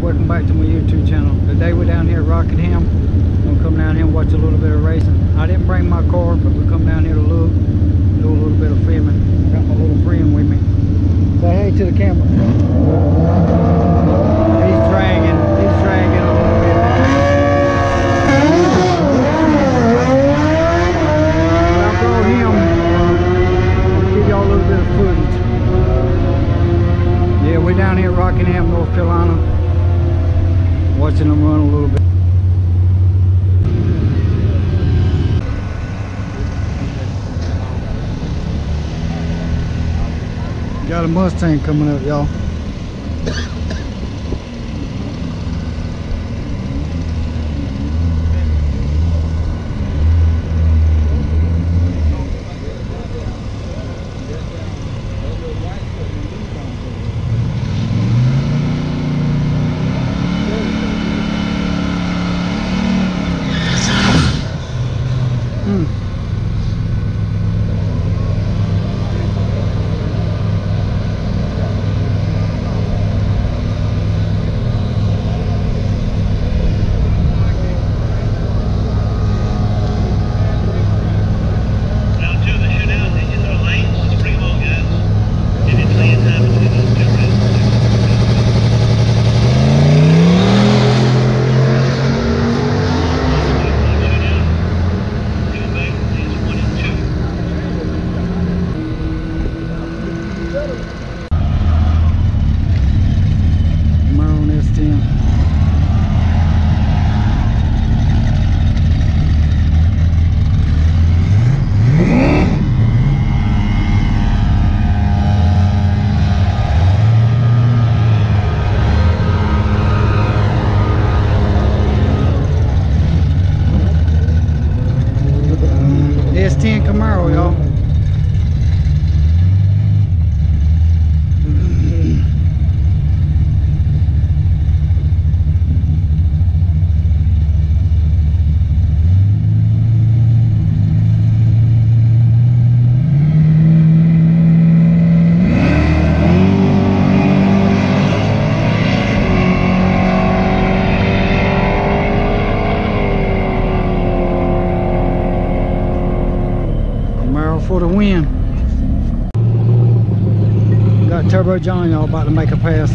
welcome back to my YouTube channel. Today we're down here at Rockingham. We're gonna come down here and watch a little bit of racing. I didn't bring my car, but we come down here to look, do a little bit of filming. I got my little friend with me. Say hey to the camera. He's dragging a little bit. But I brought him, I'll give y'all a little bit of footage. Yeah, we're down here at Rockingham, North Carolina, watching them run a little bit. Got a Mustang coming up, y'all. S10 Camaro, y'all. For the win. Got Turbo John, y'all, about to make a pass.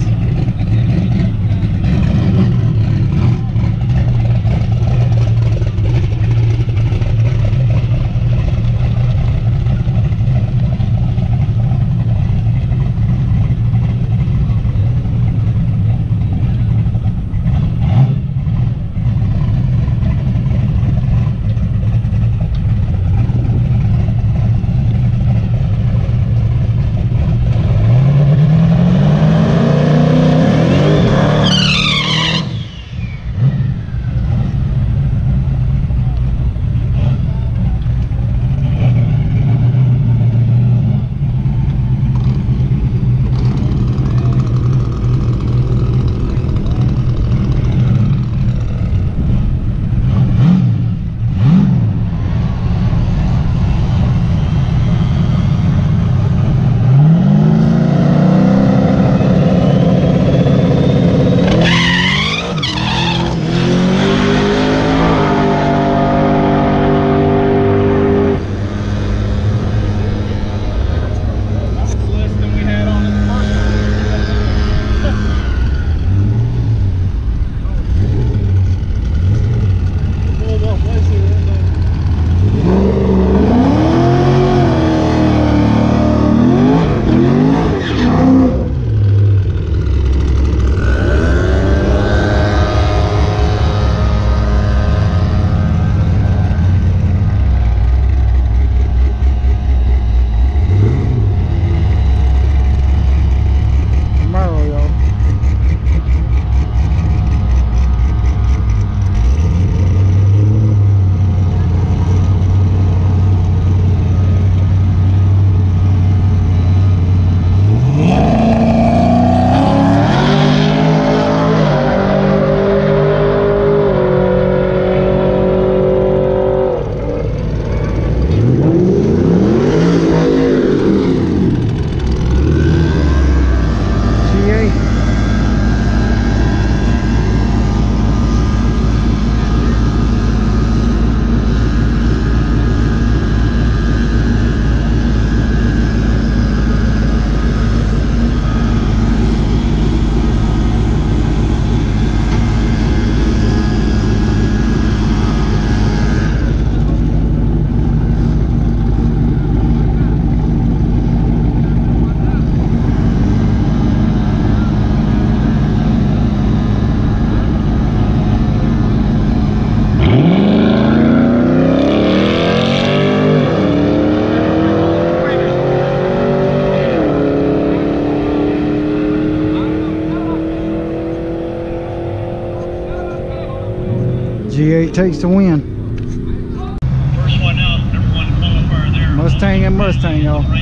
G8 takes the win. First one out, number one qualifier there. Mustang and Mustang, y'all. Should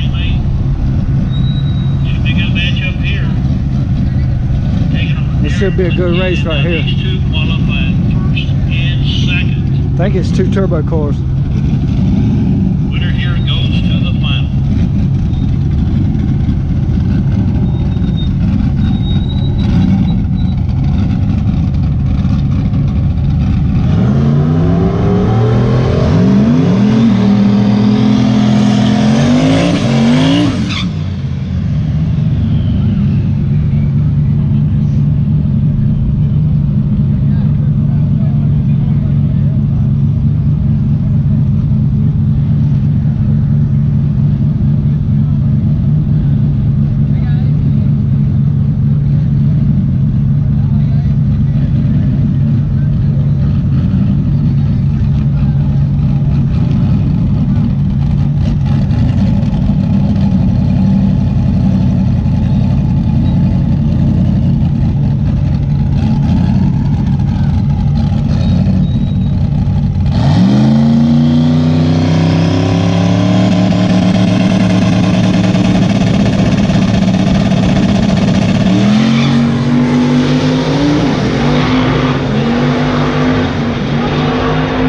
be a good matchup here. This should be a good race right here. These two qualified first and second. I think it's 2 turbo cars. Winner here goes to the final.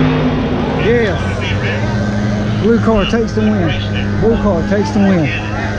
Blue car takes the win. Blue car takes the win.